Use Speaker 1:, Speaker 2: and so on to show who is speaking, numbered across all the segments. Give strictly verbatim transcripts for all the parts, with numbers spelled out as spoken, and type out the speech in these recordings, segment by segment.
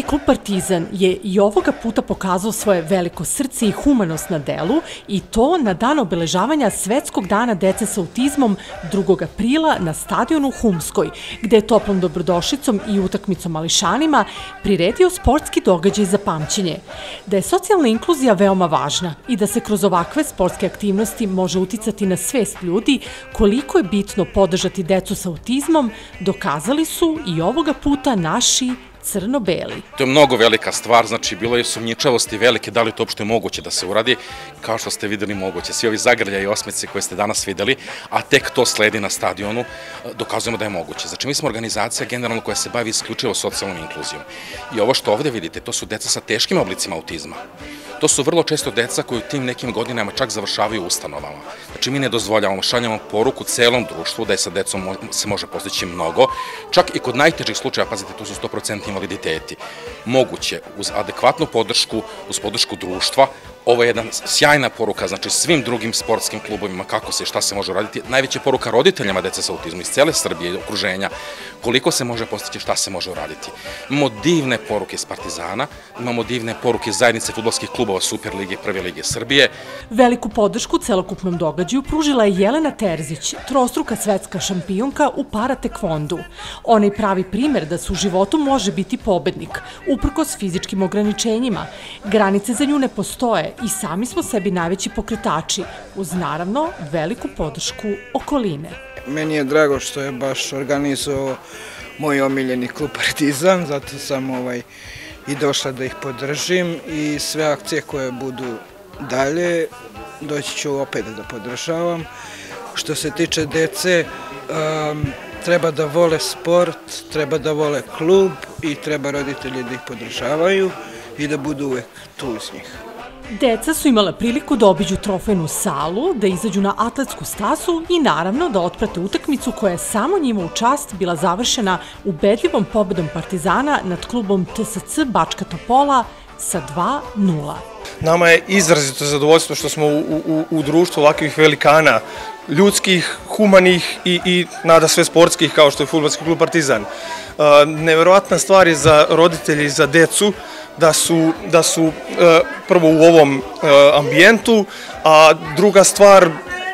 Speaker 1: klub Partizan je i ovoga puta pokazao svoje veliko srce i humanost na delu i to na dan obeležavanja Svetskog dana dece sa autizmom drugog aprila na stadionu u Humskoj, gde je toplom dobrodošlicom i utakmicom mališanima priredio sportski događaj za pamćenje. Da je socijalna inkluzija veoma važna i da se kroz ovakve sportske aktivnosti može uticati na svest ljudi koliko je bitno podržati decu sa autizmom, dokazali su i ovoga puta naši crno-beli.
Speaker 2: To je mnogo velika stvar, znači bilo je sumnjičavosti velike da li to uopšte moguće da se uradi, kao što ste videli moguće. Svi ovi zagrljaji i osmeci koje ste danas videli, a tek to sledi na stadionu, dokazujemo da je moguće. Znači mi smo organizacija generalno koja se bavi isključivo socijalnom inkluzijom. I ovo što ovde vidite, to su deca sa teškim oblicima autizma. To su vrlo često deca koji u tim nekim godinama čak završavaju u ustanovama. Znači mi ne dozvoljavamo, šaljamo poruku celom društvu da je sa decom se može postići mnogo, čak i kod najtežih slučaja, pazite, to su sto posto invaliditeti. Moguće, uz adekvatnu podršku, uz podršku društva, ovo je jedna sjajna poruka, znači svim drugim sportskim klubovima kako se i šta se može uraditi. Najveća poruka roditeljima dece sa autizmom iz cele Srbije i okruženja, koliko se može postići, šta se može uraditi. Imamo divne poruke iz Partizana, imamo divne poruke iz zajednice fudbalskih klubova Superlige i Prve lige Srbije.
Speaker 1: Veliku podršku celokupnom događaju pružila je Jelena Terzić, trostruka svetska šampionka u paratekvondu. Ona je pravi primer da se u životu može biti pobednik, uprkos fizičkim ograničenjima. Granice za nju ne postoje i sami smo sebi najveći pokretači, uz naravno veliku podršku okoline.
Speaker 3: Meni je drago što je baš organizovao moj omiljeni klub Partizan, zato sam ovaj, i došla da ih podržim i sve akcije koje budu dalje, doći ću opet da podržavam. Što se tiče dece, um, treba da vole sport, treba da vole klub i treba roditelji da ih podržavaju i da budu uvek tu uz njih.
Speaker 1: Deca su imala priliku da obiđu trofejnu salu, da izađu na atletsku stazu i naravno da otprate utakmicu koja je samo njima u čast bila završena ubedljivom pobedom Partizana nad klubom T S C Bačka Topola sa dva nula.
Speaker 4: Nama je izrazito zadovoljstvo što smo u, u, u društvu ovakvih velikana, ljudskih, humanih i, i nada sve sportskih kao što je fudbalski klub Partizan. Uh, neverovatna stvar je za roditelje i za decu da su, da su uh, prvo u ovom uh, ambijentu, a druga stvar,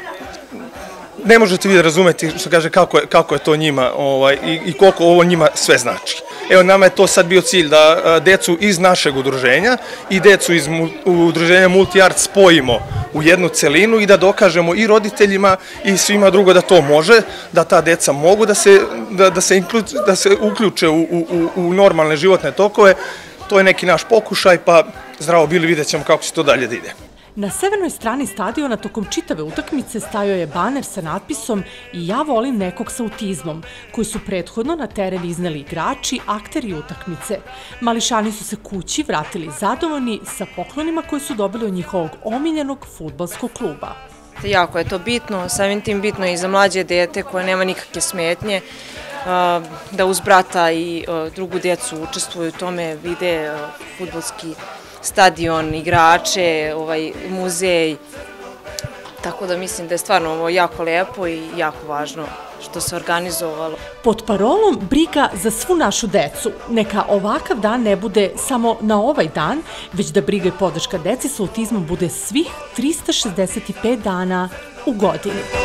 Speaker 4: ne možete vi razumeti što kaže kako je, kako je to njima ovaj, i, i koliko ovo njima sve znači. Evo, nama je to sad bio cilj da decu iz našeg udruženja i decu iz udruženja Multi-Art spojimo u jednu celinu i da dokažemo i roditeljima i svima drugo da to može, da ta deca mogu da se, da, da se, inklu, da se uključe u, u, u normalne životne tokove. To je neki naš pokušaj, pa zdravo bili, vidjet ćemo kako će to dalje da ide.
Speaker 1: Na severnoj strani stadiona tokom čitave utakmice stajao je baner sa natpisom "I ja volim nekog sa autizmom", koji su prethodno na teren izneli igrači, akteri utakmice. Mališani su se kući vratili zadovoljni sa poklonima koje su dobili od njihovog omiljenog fudbalskog kluba.
Speaker 5: Jako je to bitno, samim tim bitno i za mlađe dete koje nema nikakve smetnje, da uz brata i drugu djecu učestvuju u tome, vide fudbalski stadion, igrače, ovaj, muzej, tako da mislim da je stvarno ovo jako lepo i jako važno što se organizovalo.
Speaker 1: Pod parolom "Briga za svu našu decu", neka ovakav dan ne bude samo na ovaj dan, već da briga i podrška deci sa autizmom bude svih trista šezdeset pet dana u godini.